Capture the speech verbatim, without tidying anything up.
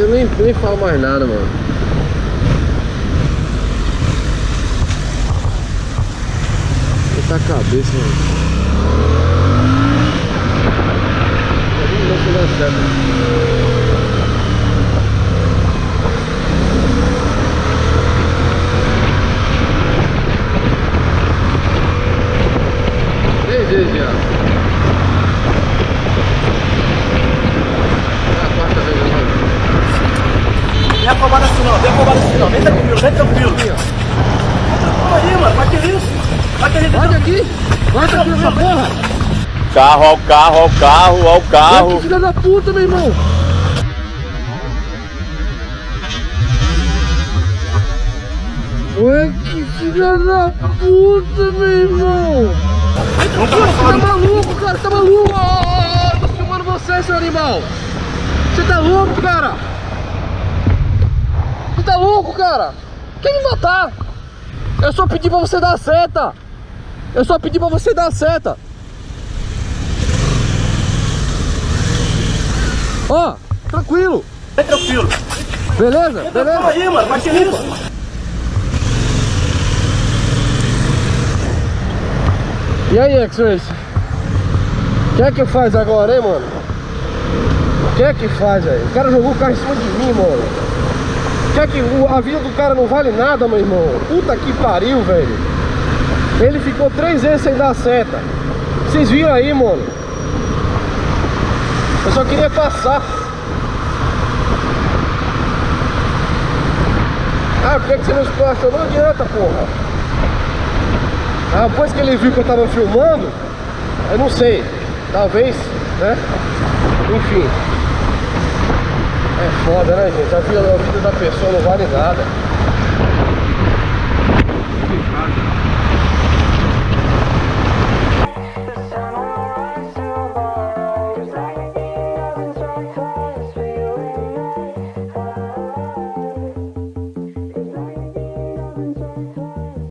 eu nem, nem falo mais nada, mano. Eita cabeça, mano. Não vai dar certo. Três vezes já. É a quarta vez agora. Não é afobado assim não, não é afobado assim não. Vem tranquilo, vem tranquilo. Calma aí, mano, vai ter isso. Vai ter isso. Pode aqui. Bota aqui nessa porra. Carro, ó o carro, ó o carro, ó o carro. Que filha da puta, meu irmão. Ué, que filha da puta, meu irmão. Você tá maluco, cara, tá maluco. Oh, tô filmando você, seu animal. Você tá louco, cara. Você tá louco, cara. Quer me matar? Eu só pedi pra você dar a seta. Eu só pedi pra você dar a seta. Ó, oh, tranquilo. Vem tranquilo. Beleza? Beleza? Calma aí, mano, vai ter isso. E aí, X-Race? O que é que faz agora, hein, mano? O que é que faz, velho? O cara jogou o carro em cima de mim, mano. O que é que... O, a vida do cara não vale nada, meu irmão. Puta que pariu, velho. Ele ficou três vezes sem dar seta. Vocês viram aí, mano? Eu só queria passar. Ah, por que você não explodiu? Não adianta, porra. Ah, depois que ele viu que eu tava filmando, eu não sei, talvez, né? Enfim. É foda, né, gente? A vida, a vida da pessoa não vale nada.